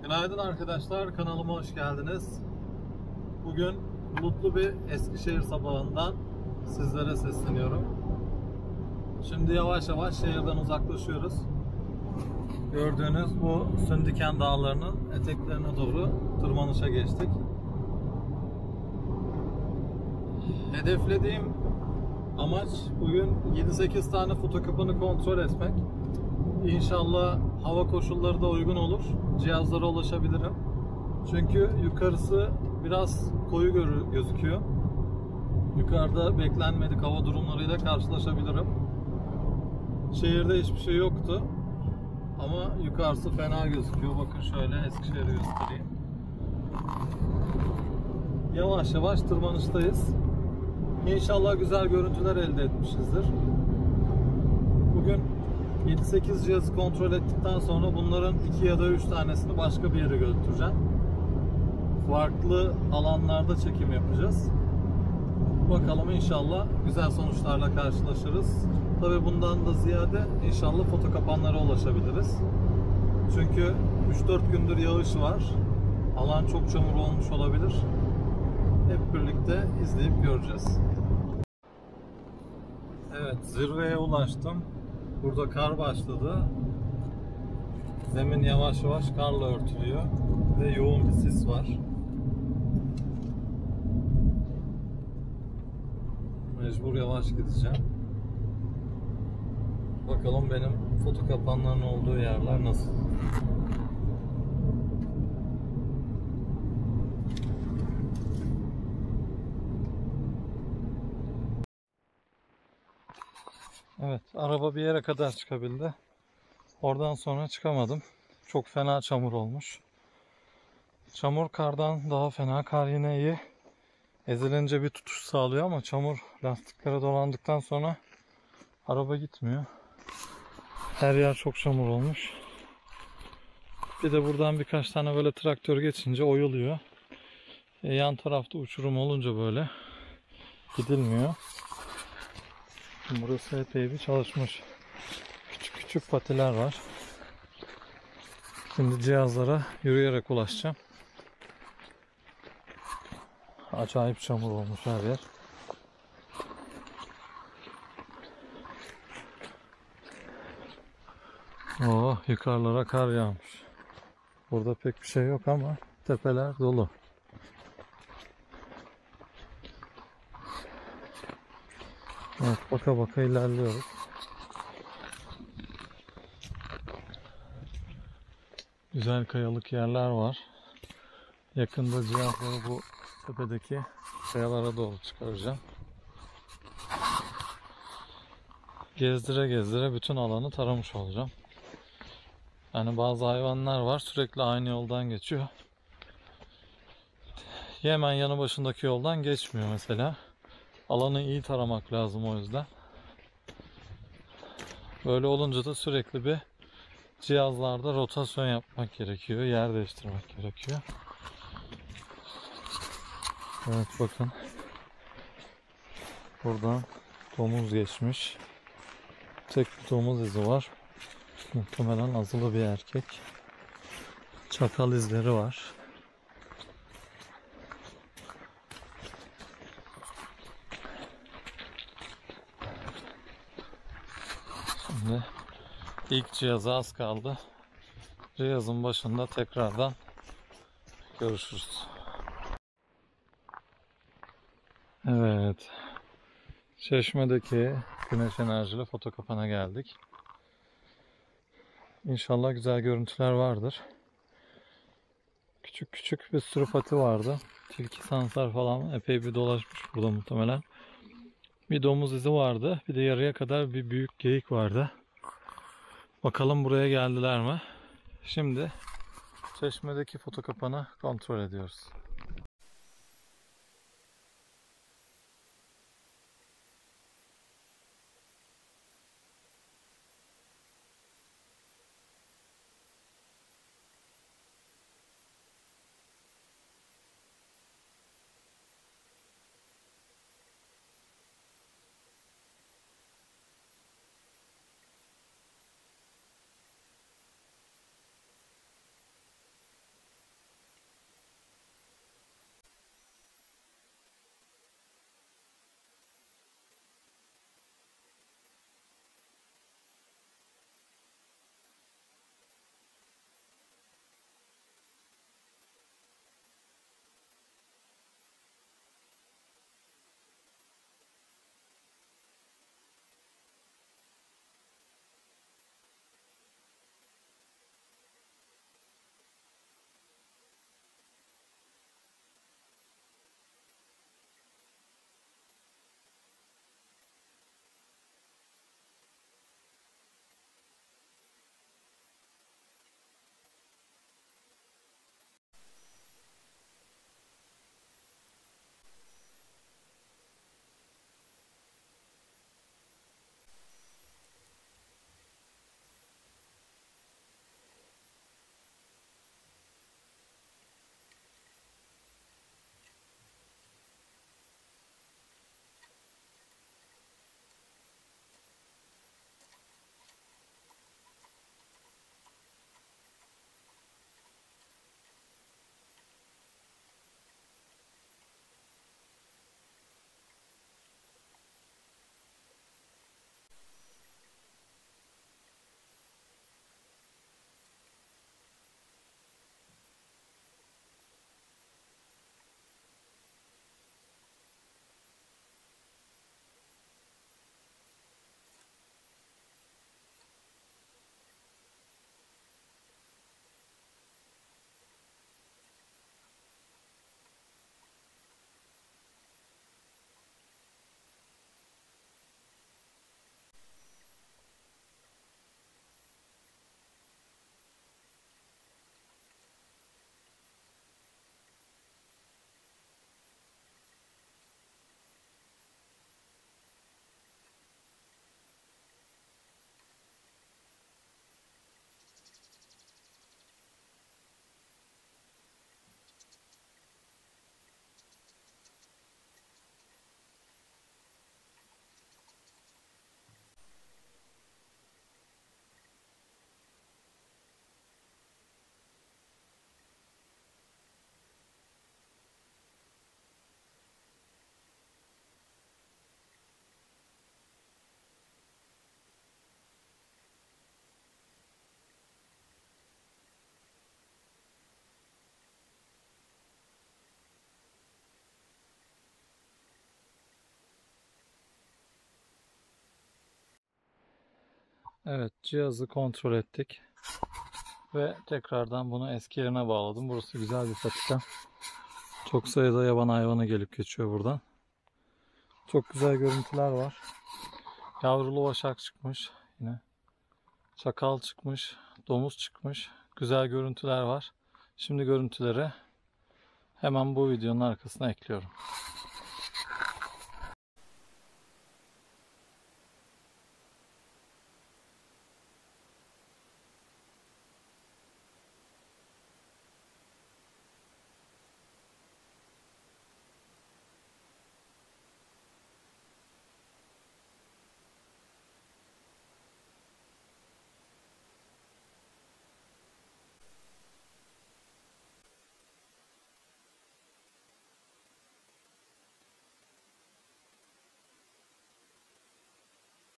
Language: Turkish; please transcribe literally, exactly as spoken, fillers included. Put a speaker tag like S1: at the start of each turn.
S1: Günaydın arkadaşlar, kanalıma hoş geldiniz. Bugün bulutlu bir Eskişehir sabahından sizlere sesleniyorum. Şimdi yavaş yavaş şehirden uzaklaşıyoruz. Gördüğünüz bu Sündiken Dağları'nın eteklerine doğru tırmanışa geçtik. Hedeflediğim amaç bugün yedi sekiz tane fotokapanı kontrol etmek. İnşallah hava koşulları da uygun olur. Cihazlara ulaşabilirim. Çünkü yukarısı biraz koyu gözüküyor. Yukarıda beklenmedik hava durumlarıyla karşılaşabilirim. Şehirde hiçbir şey yoktu. Ama yukarısı fena gözüküyor. Bakın şöyle Eskişehir'i göstereyim. Yavaş yavaş tırmanıştayız. İnşallah güzel görüntüler elde etmişizdir. Bugün yedi sekiz cihazı kontrol ettikten sonra bunların iki ya da üç tanesini başka bir yere götüreceğim. Farklı alanlarda çekim yapacağız. Bakalım, inşallah güzel sonuçlarla karşılaşırız. Tabii bundan da ziyade inşallah foto kapanlara ulaşabiliriz. Çünkü üç dört gündür yağış var. Alan çok çamur olmuş olabilir. Hep birlikte izleyip göreceğiz. Evet, zirveye ulaştım. Burada kar başladı. Zemin yavaş yavaş karla örtülüyor ve yoğun bir sis var. Mecbur yavaş gideceğim. Bakalım benim foto kapanlarının olduğu yerler nasıl? Evet, araba bir yere kadar çıkabildi. Oradan sonra çıkamadım. Çok fena çamur olmuş. Çamur kardan daha fena. Kar yine iyi. Ezilince bir tutuş sağlıyor ama çamur lastiklere dolandıktan sonra araba gitmiyor. Her yer çok çamur olmuş. Bir de buradan birkaç tane böyle traktör geçince oyuluyor. E, yan tarafta uçurum olunca böyle gidilmiyor. Burası epey bir çalışmış. Küçük küçük patiler var. Şimdi cihazlara yürüyerek ulaşacağım. Acayip çamur olmuş her yer. Oh, yukarılara kar yağmış. Burada pek bir şey yok ama tepeler dolu. Evet, baka baka ilerliyoruz. Güzel kayalık yerler var. Yakında cihazları bu tepedeki kayalara doğru çıkaracağım. Gezdire gezdire bütün alanı taramış olacağım. Yani bazı hayvanlar var, sürekli aynı yoldan geçiyor. Hemen yanı başındaki yoldan geçmiyor mesela. Alanı iyi taramak lazım o yüzden. Böyle olunca da sürekli bir cihazlarda rotasyon yapmak gerekiyor. Yer değiştirmek gerekiyor. Evet, bakın. Buradan domuz geçmiş. Tek bir domuz izi var. Muhtemelen azılı bir erkek. Çakal izleri var. Şimdi ilk cihaza az kaldı. Cihazın başında tekrardan görüşürüz. Evet. Çeşme'deki güneş enerjili foto kapana geldik. İnşallah güzel görüntüler vardır. Küçük küçük bir sürü pati vardı. Tilki, sansar falan epey bir dolaşmış burada muhtemelen. Bir domuz izi vardı. Bir de yarıya kadar bir büyük geyik vardı. Bakalım buraya geldiler mi? Şimdi Çeşme'deki foto kapanı kontrol ediyoruz. Evet, cihazı kontrol ettik. Ve tekrardan bunu eski yerine bağladım. Burası güzel bir patika. Çok sayıda yaban hayvanı gelip geçiyor buradan. Çok güzel görüntüler var. Yavrulu vaşak çıkmış yine. Çakal çıkmış. Domuz çıkmış. Güzel görüntüler var. Şimdi görüntüleri hemen bu videonun arkasına ekliyorum.